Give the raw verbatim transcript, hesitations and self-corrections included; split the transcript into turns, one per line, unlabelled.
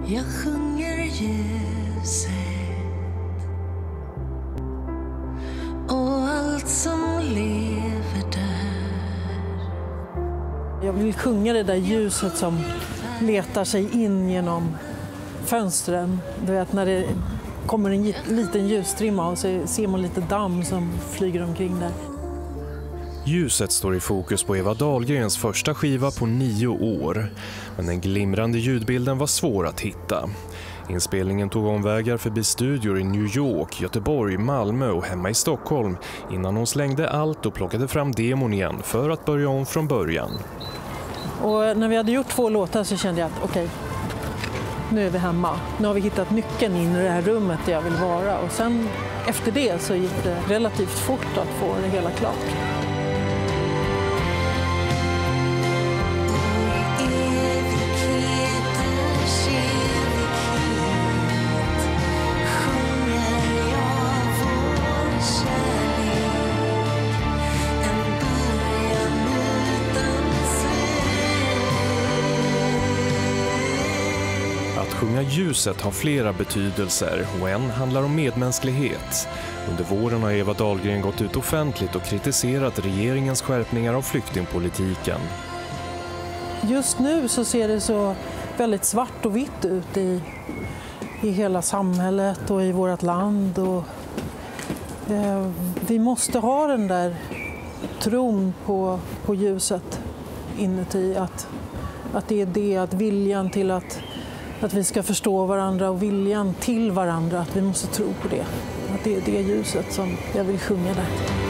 Jag sjunger ljuset och allt som lever där.
Jag vill sjunga det där ljuset som letar sig in genom fönstren. Du vet, när det kommer en liten ljusstrimma och så ser man lite damm som flyger omkring där.
Ljuset står i fokus på Eva Dahlgrens första skiva på nio år. Men den glimrande ljudbilden var svår att hitta. Inspelningen tog omvägar förbi studior i New York, Göteborg, Malmö och hemma i Stockholm innan hon slängde allt och plockade fram demon igen för att börja om från början.
Och när vi hade gjort två låtar så kände jag att okej, okay, nu är vi hemma. Nu har vi hittat nyckeln in i det här rummet där jag vill vara. Och sen efter det så gick det relativt fort att få det hela klart.
Att sjunga ljuset har flera betydelser och en handlar om medmänsklighet. Under våren har Eva Dahlgren gått ut offentligt och kritiserat regeringens skärpningar av flyktingpolitiken.
Just nu så ser det så väldigt svart och vitt ut i, i hela samhället och i vårt land. Och, eh, vi måste ha den där tron på, på ljuset inuti. Att, att det är det, att viljan till att Att vi ska förstå varandra och viljan till varandra, att vi måste tro på det. Att det är det ljuset som jag vill sjunga där.